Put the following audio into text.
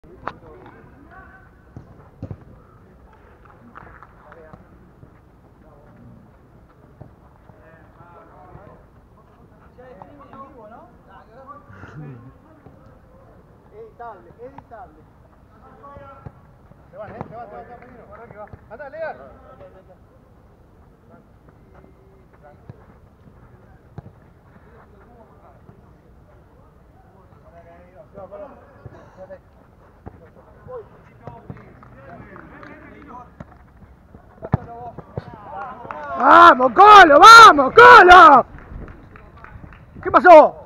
Editable. Se van, se van, Pedro. Anda, Lear. ¡Vamos, Colo! ¡Vamos, Colo! ¿Qué pasó?